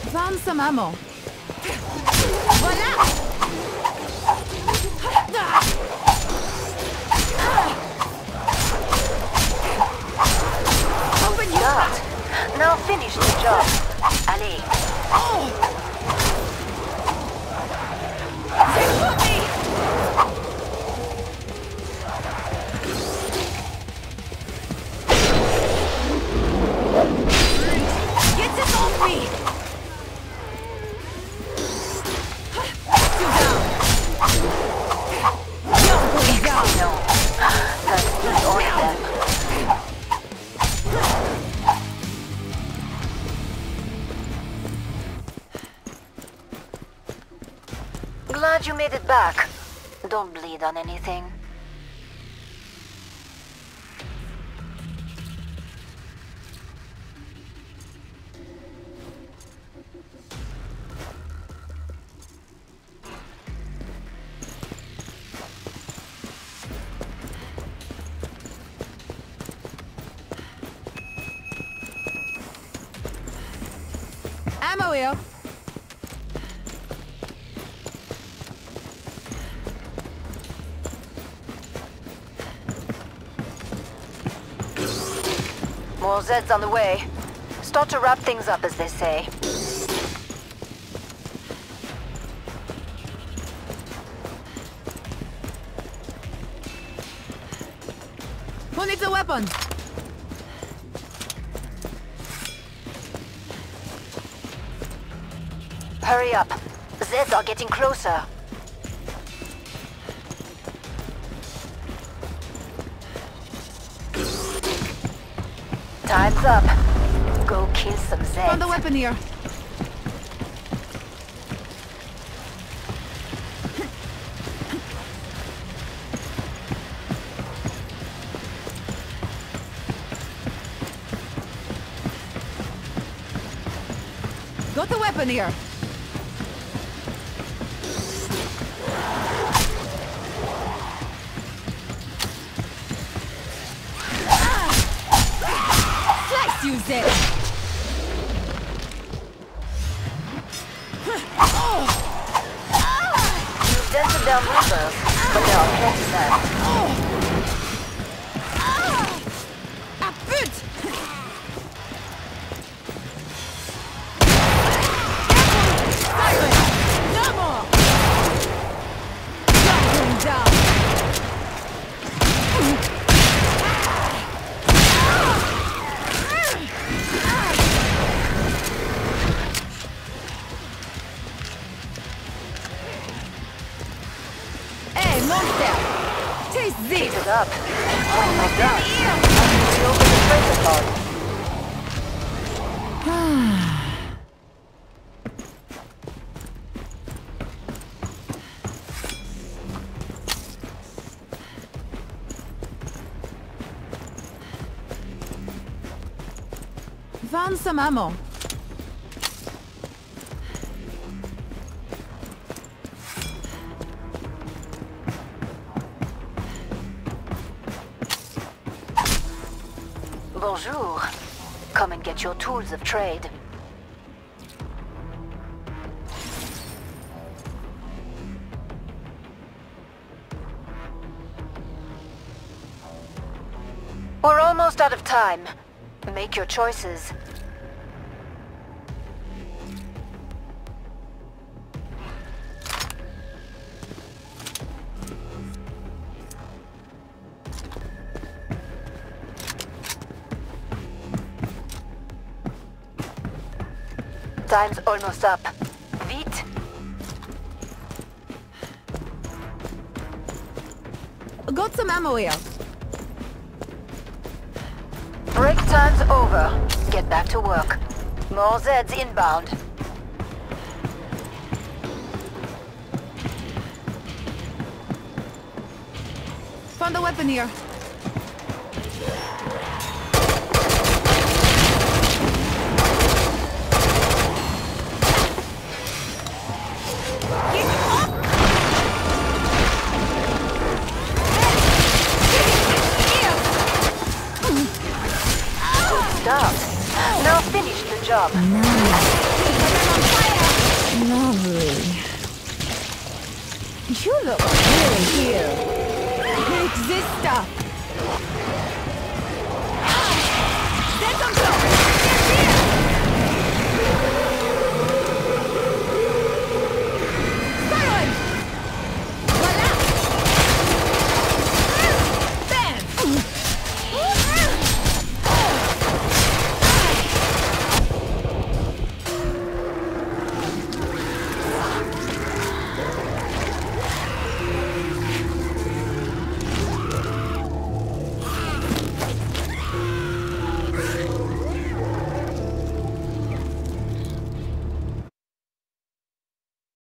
Found some ammo. Voilà! Open your mouth. Now finish the job. Allez. Shoot me! Get this off me! Two down. You're going down. No. That's the only them. Glad you made it back. Don't bleed on anything. Ammo here. More Zeds on the way. Start to wrap things up, as they say. Who needs a weapon? Hurry up. Zeds are getting closer. Time's up. Go kill some Zeds. Found a weapon here. Got the weapon here. Slice you, Zed. You've dented down windows, but there are plenty left. Ah, pute! Silence! No more! You're going down. Hey, monster! Taste this! Pick it up. When my you're done, ear! you open the treasure pod. Found some ammo. Bonjour. Come and get your tools of trade. We're almost out of time. Make your choices. Time's almost up. Vite. Got some ammo here. Break time's over. Get back to work. More Zeds inbound. Found a weapon here. Keep up! Good start. Now finish the job. Nice. You look really here. Take this stuff.